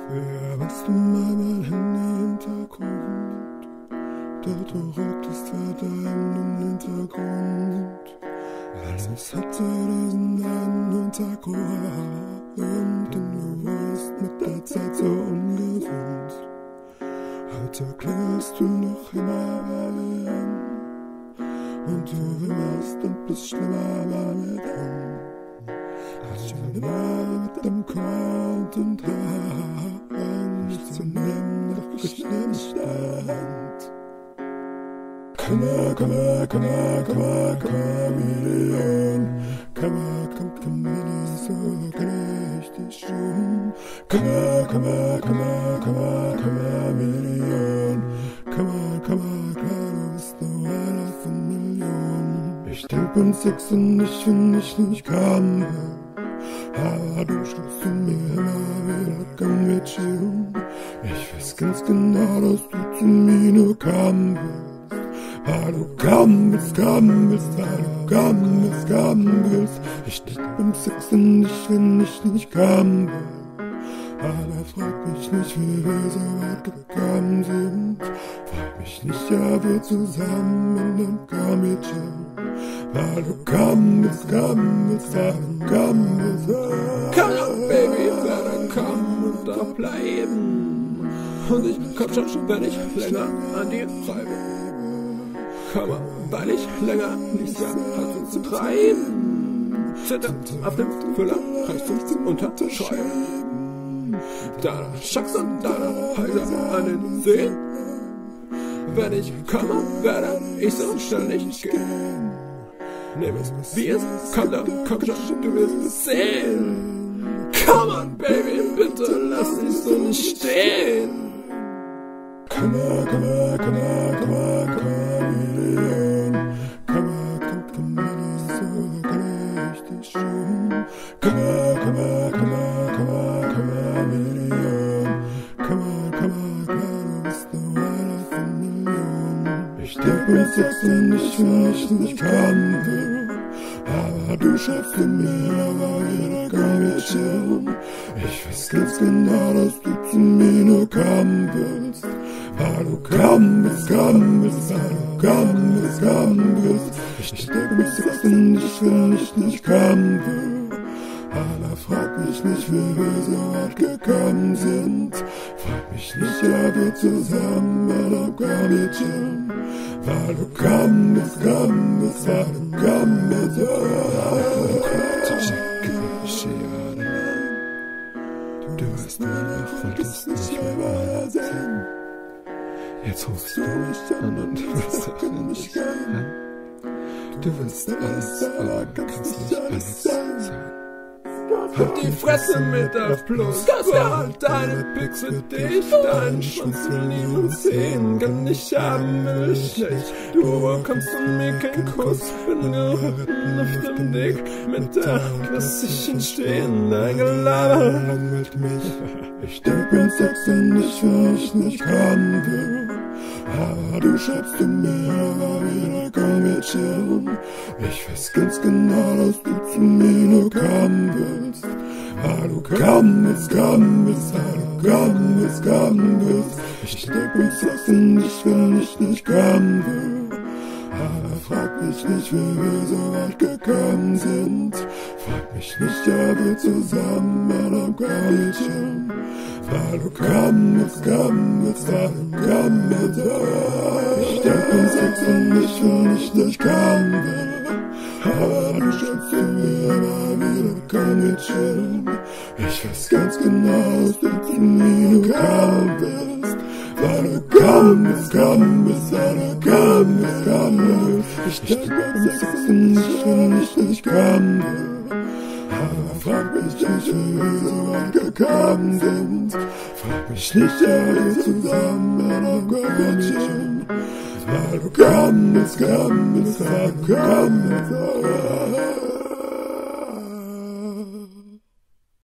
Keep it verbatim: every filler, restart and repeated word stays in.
Früher warst du mal mein Handy-Hintergrund, doch du rottest weiterhin im Hintergrund. Alles hatte diesen einen Hintergrund, denn du wurdest mit der Zeit so ungesund. Heute klingelst du noch immer bei mir an, und du wimmerst und bist schlimmer bei mir dran. Hast schon immer mit dem Kummer und Haaren nicht zu nehmen, doch geschnitten stand. Kummer, Kummer, Kummer, Kummer, Kummer, Million. Kummer, kommt, komm mir nicht so, kenne ich dich schon. Kummer, Kummer, Kummer, Kummer, Kummer, Million. Kummer, Kummer, klar, du bist nur einer von Millionen. Ich denk beim Sex und ich, wenn ich nicht kann. Aber du schreibst mir immer wieder, komm wir chillen. Ich weiß ganz genau, dass du zu mir nur kommen willst. Weil du kommen willst, kommen willst, weil du kommen willst, kommen willst. Ich denk beim Sex und ich, wenn ich nicht kommen will. Aber frag mich nicht, wie wir so weit gekommen sind. Frag mich nicht, ja, wir zusammen in dem Comedy-Gym. Weil du kommen willst, kommen willst, weil du kommen willst. Komm on, Baby, werde kommen und da bleiben. Und ich komm schon, wenn ich länger an dir treibe. Komm on, weil ich länger nichts mehr hatte zu treiben. Zitter auf dem Füller, reicht uns zum Unterschreiben. Deine Schacks und deine Häuser an den Seen. Wenn ich komme, werde ich so schnell nicht gehen. Nimm es, wie es kommt, dann komm schon, du wirst es sehen. Come on, Baby, bitte lass dich so nicht stehen. Kummer, Kummer, Kummer, Kummer, Kummer, Million. Kummer, kommt, komm mir nicht so, kenne ich dich schon. Kummer, Kummer, Kummer, Kummer, Kummer, Million. Kummer, Kummer, klar, du bist nur einer von Millionen. Ich denk mir Sex und ich, wenn ich nicht kann will. Aber du schaffst mir immer wieder, komm wir chillen. Ich weiß ganz genau, dass du zu mir nur kommen willst. Weil du kommen willst, kommen willst, weil du kommen willst, kommen willst. Ich denk mir Sex und ich, wenn ich nicht kommen will. Aber frag mich nicht, wie wir so weit gekommen sind. Frag mich nicht, ja, wir zusammen in einem Comedy-Gym. Weil du kommen willst, kommen willst, weil du kommen willst. Du weißt einfach, wolltest nicht mehr weiter sein. Jetzt rufst du mich an und willst auch nicht gehen. Du willst alles, aber kannst nicht alles sein. Halt die Fresse mit auf Plus, behalt deine Pics für dich, deinen Schwanz will niemand sehen, kann ich haben, will ich nicht, du bekommst von mir keinen Kuss, bin geritten auf dem Dick, mit der lass ich ihn stehen, dein Gelaber langweilt mich. Ich denk mir Sex und ich, wenn ich nicht kommen will. Aber du schreibst du mir immer wieder, komm wir chillen. Ich weiß ganz genau, dass du zu mir nur kommen willst. Weil du kommen willst, kommen willst, weil du kommen willst, kommen willst. Ich denk mir Sex und ich, wenn ich nicht kommen will. Aber frag mich nicht, wie wir so weit gekommen sind. Frag mich nicht, ja, wir zusammen in einem Comedy-Gym. Weil du kommen willst, kommen willst, weil du kommen willst. Ich denk mir Sex und ich, wenn ich nicht kommen will. Aber du schreibst mir immer wieder, komm wir chillen. Ich weiß ganz genau, dass du zu mir nur kommen willst. Weil du kommen willst, kommen willst, weil du kommen willst, kommen willst. Ich denk mir Sex und ich, wenn ich nicht kommen will. Aber frag mich nicht, wie wir so weit gekommen sind. Frag mich nicht, ja, wir zusammen in einem Comedy-Gym. Weil du kommen willst, kommen willst, weil du kommen willst.